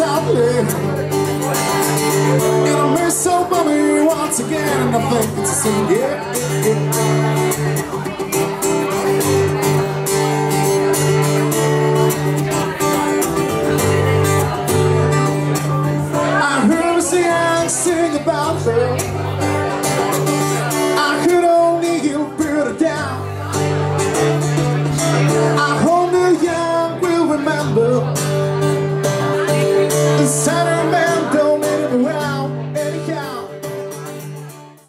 softly, and I miss so mommy once again, and I think it's a sin, yeah.